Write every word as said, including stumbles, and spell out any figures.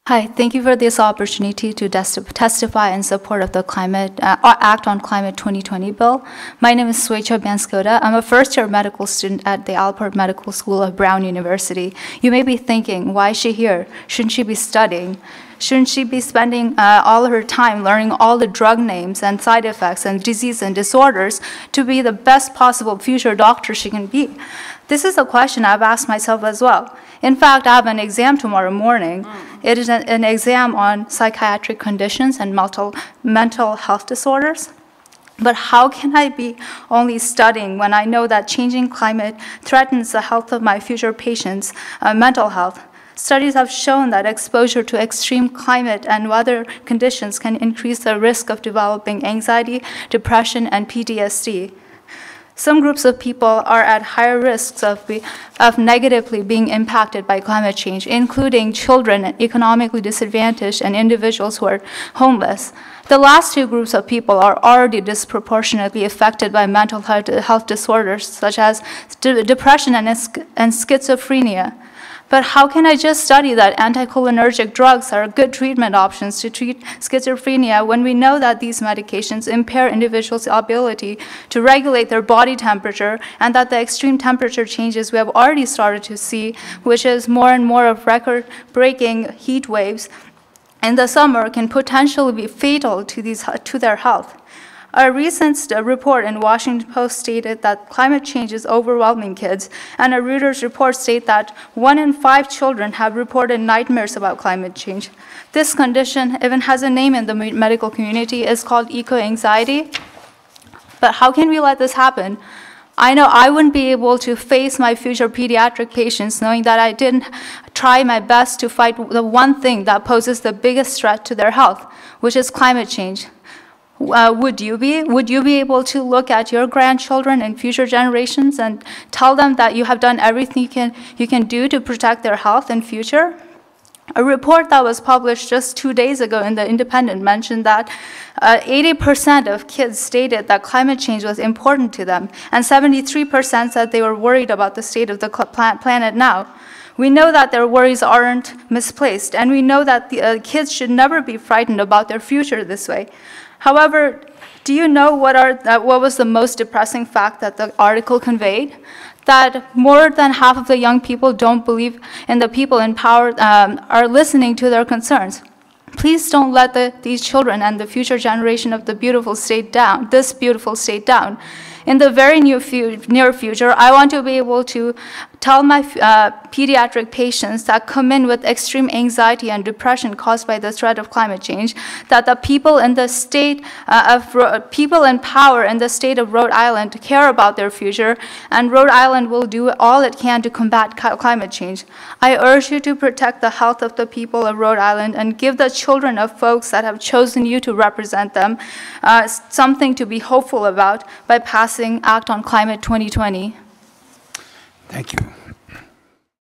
Hi, thank you for this opportunity to testify in support of the Climate uh, Act on Climate twenty twenty bill. My name is Swechha Banskoda. I'm a first-year medical student at the Alport Medical School of Brown University. You may be thinking, why is she here? Shouldn't she be studying? Shouldn't she be spending uh, all of her time learning all the drug names and side effects and disease and disorders to be the best possible future doctor she can be? This is a question I've asked myself as well. In fact, I have an exam tomorrow morning. Mm. It is an, an exam on psychiatric conditions and mental, mental health disorders. But how can I be only studying when I know that changing climate threatens the health of my future patients' uh, mental health? Studies have shown that exposure to extreme climate and weather conditions can increase the risk of developing anxiety, depression, and P T S D. Some groups of people are at higher risks of, be, of negatively being impacted by climate change, including children, economically disadvantaged, and individuals who are homeless. The last two groups of people are already disproportionately affected by mental health disorders, such as de depression and, and schizophrenia. But how can I just study that anticholinergic drugs are good treatment options to treat schizophrenia when we know that these medications impair individuals' ability to regulate their body temperature, and that the extreme temperature changes we have already started to see, which is more and more of record-breaking heat waves in the summer, can potentially be fatal to, these, to their health? A recent report in Washington Post stated that climate change is overwhelming kids, and a Reuters report states that one in five children have reported nightmares about climate change. This condition even has a name in the medical community. It's called eco-anxiety. But how can we let this happen? I know I wouldn't be able to face my future pediatric patients knowing that I didn't try my best to fight the one thing that poses the biggest threat to their health, which is climate change. Uh, would you be? Would you be able to look at your grandchildren and future generations and tell them that you have done everything you can, you can do to protect their health and future? A report that was published just two days ago in The Independent mentioned that uh, eighty percent of kids stated that climate change was important to them, and seventy-three percent said they were worried about the state of the planet now. We know that their worries aren't misplaced, and we know that the uh, kids should never be frightened about their future this way. However, do you know what, are, uh, what was the most depressing fact that the article conveyed? That more than half of the young people don't believe in the people in power um, are listening to their concerns. Please don't let the, these children and the future generation of the beautiful state down, this beautiful state down. In the very near, fu near future, I want to be able to tell my uh, pediatric patients that come in with extreme anxiety and depression caused by the threat of climate change, that the people in the state uh, of Ro people in power in the state of Rhode Island care about their future, and Rhode Island will do all it can to combat climate change. I urge you to protect the health of the people of Rhode Island and give the children of folks that have chosen you to represent them uh, something to be hopeful about by passing Act on Climate twenty twenty. Thank you.